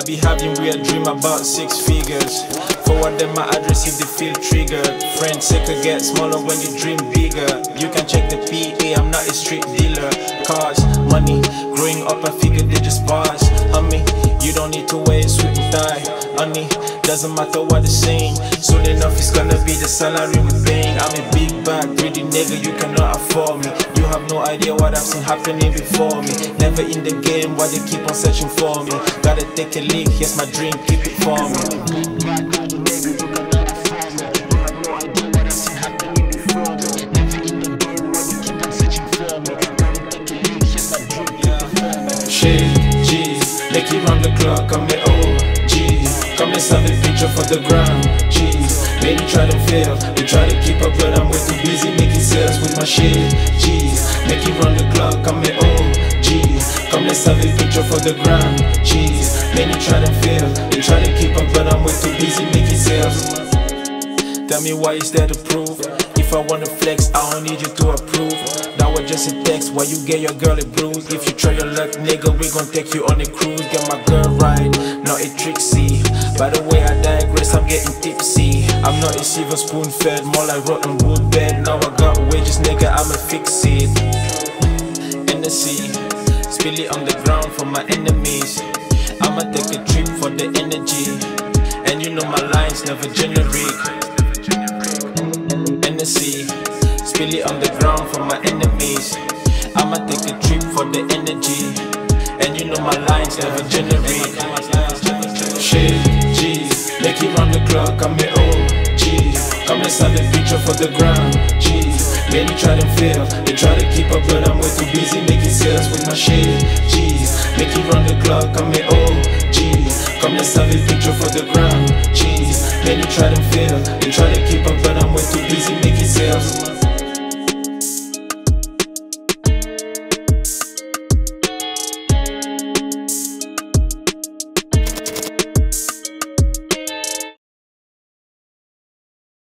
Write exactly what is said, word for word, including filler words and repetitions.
I be having weird dream about six figures. Forward them my address if they feel triggered. Friends circle get smaller when you dream bigger. You can check the P A, I'm not a street dealer. Cars, money, growing up I figured they just bars. Homie, you don't need to wear a suit and tie. Honey, doesn't matter what they're saying. Soon enough it's gonna be the salary we're paying. I'm a big bag, greedy nigga, you cannot afford me. You have no idea what I've seen happening before me. Never in the game, why they keep on searching for me. Gotta take a leak, here's my dream, keep it for me. Shit, G, make it round the clock, I'm the O G. Come let's have a picture for the ground, G. Many try to fail, they try to keep up but I'm way too busy making sales with my shit, G. Make it round the clock, I'm the O G. Come let's have a picture for the ground, G. Many try to fail, they try to keep up but I'm way too busy making sales. Tell me why is there to prove? If I wanna flex, I don't need you to approve. That was just a text, why you get your girl a bruise? If you try your luck, nigga, we gon' take you on a cruise. Get my girl right, not a tricksy. By the way I digress, I'm getting tipsy. I'm not a silver spoon fed, more like rotten wood bed. Now I got wages, nigga, I'ma fix it. In the sea, spill it on the ground for my enemies. I'ma take a trip for the energy. And you know my lines never generic. In the sea, spill it on the ground for my enemies. I'ma take a trip for the energy. And you know my lines never generic. Shit, G, make it round the clock, I'm the O G. Come let's have a picture for the ground, G. Many try to fail, they try to keep up but I'm way too busy making sales with my shit, G. Make it round the clock, I'm the O G. Come let's have a picture for the ground, G. Many try to fail, they try to keep up but I'm way too busy making sales.